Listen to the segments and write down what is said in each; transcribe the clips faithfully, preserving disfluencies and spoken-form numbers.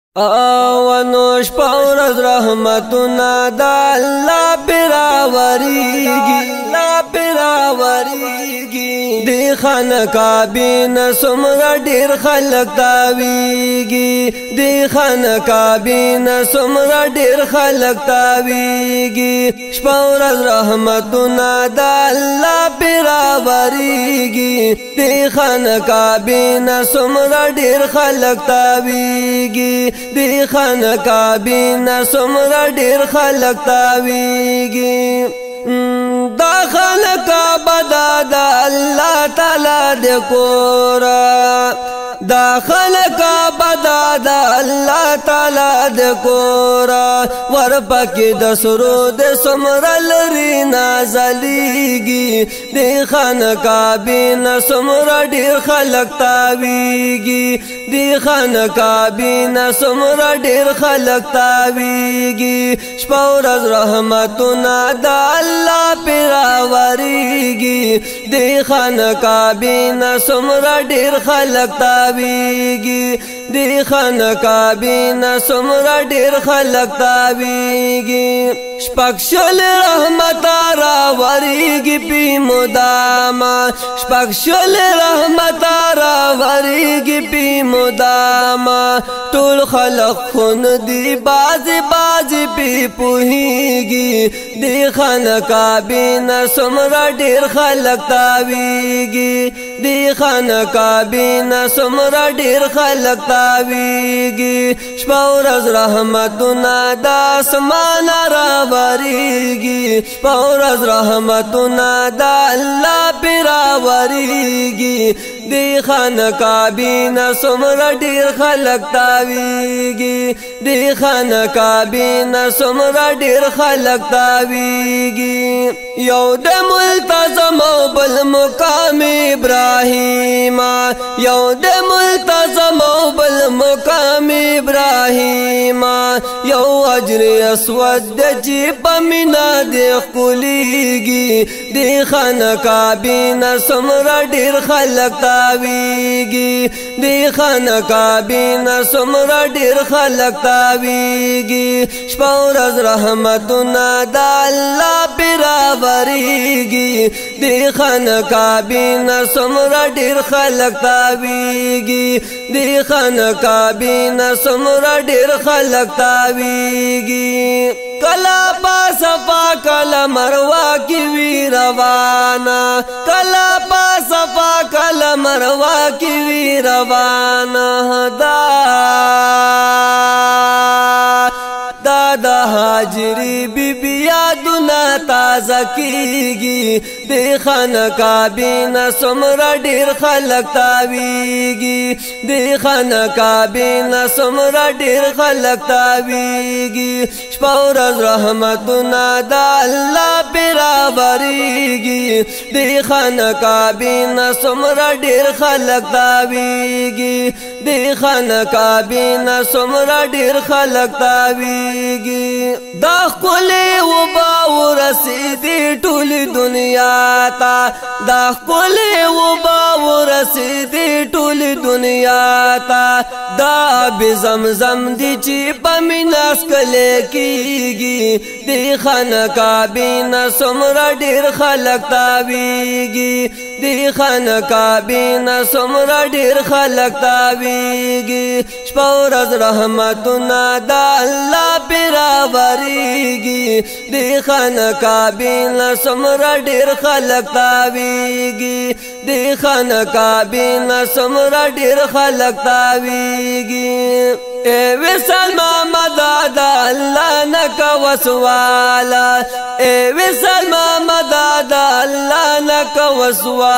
او نوش پاورز رحمتنا دا اللہ براوریگی لا براوریگی دی خانقاہ بین سمر دیر خلق تاویگی دی خانقاہ بین سمر دیر خلق تاویگی شپاورز رحمتنا دا اللہ براوریگی دی خانقاہ بین سمر دیر خلق تاویگی دی خانقاہ بین سمر دیر خلق تاویگی دا خانقاہ بدا دا اللہ تعالی دے کورا دا خانقاہ بدا دا اللہ تعالی دے کورا ورپکی دا سرود سمر لری نازلیگی دی خانقاہ بین سمر دیر خلق تاویگی دی خانقاہ بین سمر دیر خلق تاویگی شپاورز رحمتنا دا اللہ پیراوریگی دی خانقاہ بین سمر دیر خلق تاویگی دی خانقاہ بین سمر دیر خلق تاویگی شپکشل رحمت راوریگی پی مداما شپکشل رحمت راوریگی پی مداما طول خلق خون دی بازی بازی پی پوہیگی دی خانقاہ بین سمر دیر خلق تاویگی دی خانقاہ بین سمر دیر خلق تاویگی شپاورز رحمتنا دا اسمان راوریگی شپاورز رحمتنا دا اللہ پیراوریگی دی خانقاہ بین سمر دیر خلق تاویگی دی خانقاہ بین سمر دیر خلق تاویگی یو د ملتزم او بل مقام ابراہیم یو د ملتزم او بل مقام ابراہیم یو اجر اسود چی پمینا دی خلیگی دی خانقاہ بین سمر دیر خلق تاویگی دی خانقاہ بین سمر دیر خلق تاویگی شپاورز رحمتنا دا اللہ پیراوریگی دی خانقاہ بین سمر دیر خلق تاویگی دی خانقاہ بین سمر دیر خلق تاویگی کلا پا صفا کلا مروا کی وی روانا کلا پا صفا کلا مروا کی وی روانا دا دا دا حاجری بی بی یادنا تازہ کیگی دی خانقاہ بین سمر دیر خلق تاویگی دی خانقاہ بین سمر دیر خلق تاویگی شپاورز رحمتنا دا اللہ پیراوریگی دی خانقاہ بین سمر دیر خلق تاویگی دی خانقاہ بین سمر دیر خلق تاویگی دا خلی و باو رسیدی ٹول دنیا تا دا خلی و باو رسیدی ٹول دنیا تا دا بی زمزم دی چی پمیناس کلے کیگی دی خانقاہ بین سمر دیر خلق تاویگی دی خانقاہ بین سمر دیر خلق تاویگی شپاورز رحمتنا دا اللہ پیراوریگی دی خانقاہ بین سمر دیر خلق تاویگی دی خانقاہ بین سمر دیر خلق تاویگی اے وصال محمد دا اللہ نکا وسوالا اے وصال محمد دا اللہ نکا وسوالا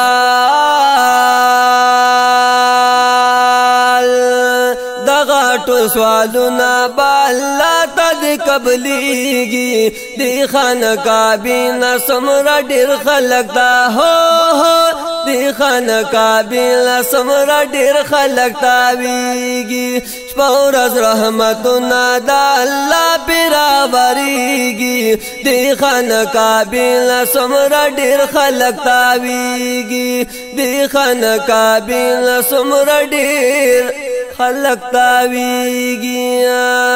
دغاٹو سوالنا با اللہ تا دی قبلیگی دی خانقاہ بین سمر دیر خلق تا ہو ہو دی خانقاہ بین سمر دیر خلق تاویگی شپاورز رحمتنا دا اللہ پیراوریگی دی خانقاہ بین سمر دیر خلق تاویگی دی خانقاہ بین سمر دیر خلق تاویږي